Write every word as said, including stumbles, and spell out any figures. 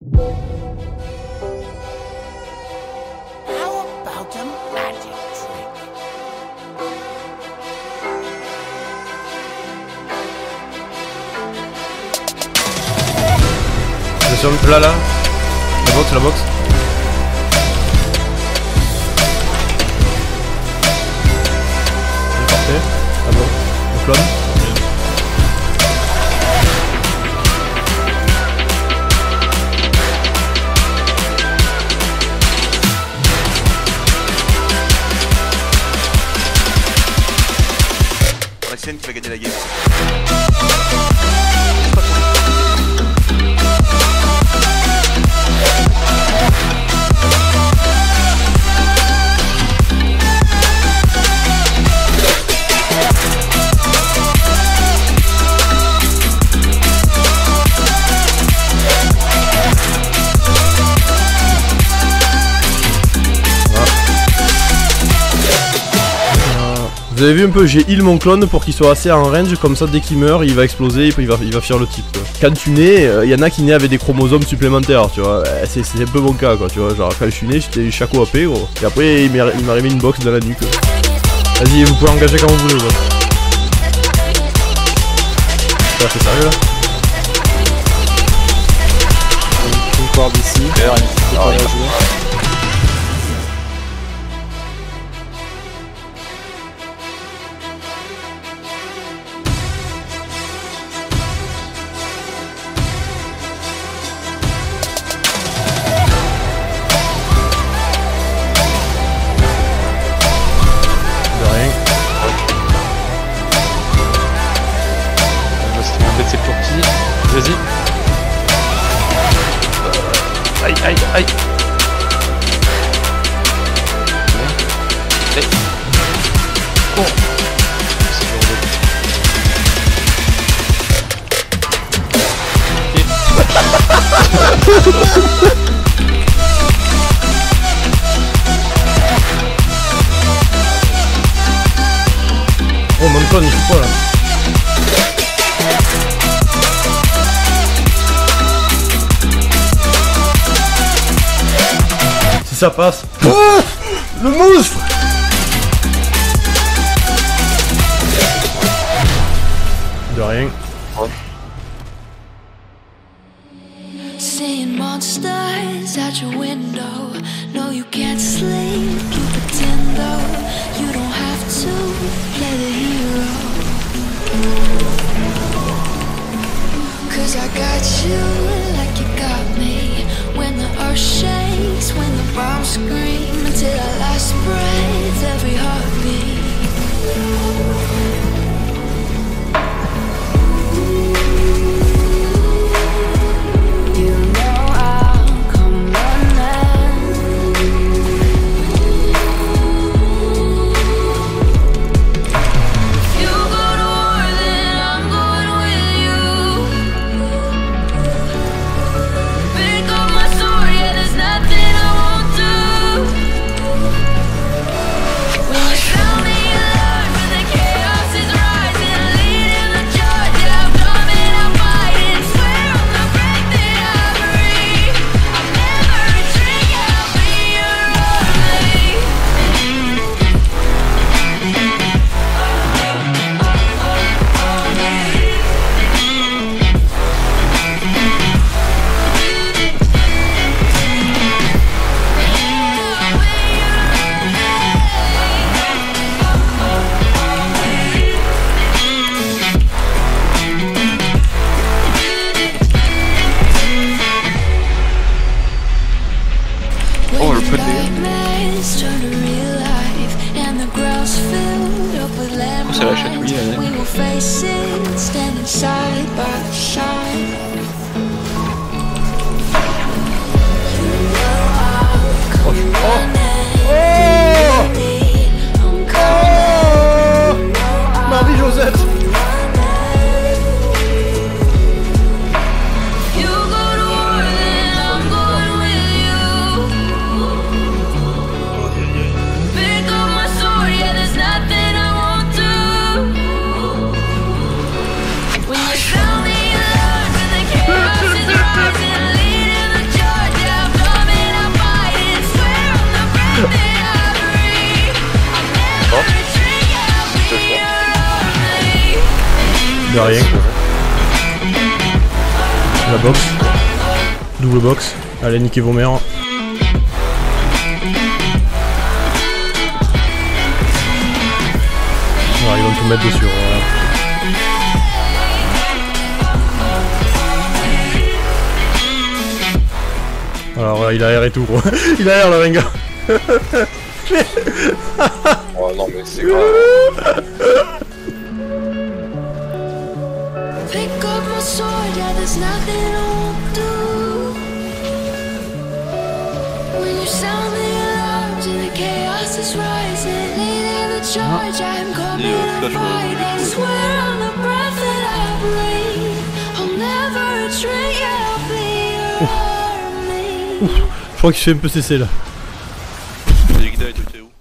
How about a magic trick? Attention, là là. La box, la box. Parfait. Ah bon. Le clone. Maxime qui va gagner la game. Vous avez vu un peu, j'ai heal mon clone pour qu'il soit assez en range, comme ça dès qu'il meurt il va exploser, il va, il va faire le tic quoi. Quand tu nais, il euh, y en a qui naissent avec des chromosomes supplémentaires, tu vois, c'est un peu mon cas quoi, tu vois, genre quand je suis né j'étais Chaco A P gros, et après il m'est arrivé une box dans la nuque. Vas-y, vous pouvez engager quand vous voulez quoi. Ça c'est sérieux là. Une corde ici. Alors, c'est pour qui? Vas-y. Aïe aïe aïe. Allez. Oh. Oh mon clone il fait quoi là? Ça passe. Oh, le monstre. De rien. Oh. Seeing monsters out your window. No, you can't sleep. You pretend though. You don't have to play the hero. Cause I got you like you got me. When the earth shakes, when the bombs scream, until our last breath, every heartbeat. Big De rien. La box. Double box. Allez, niquez vos mères. Alors, ils vont tout mettre dessus. Voilà. Alors, il a air et tout, gros. Il a air, le ringa. Oh non, mais c'est grave. Pick up my sword, yeah, there's nothing I won't do. When you sound the alarms and the chaos is rising, leading the charge, I'm coming to fight. I swear on the breath that I breathe, I'll never retreat, yeah, I'll be your army. Je crois qu'il se fait un peu cesser là. Les guides étaient où?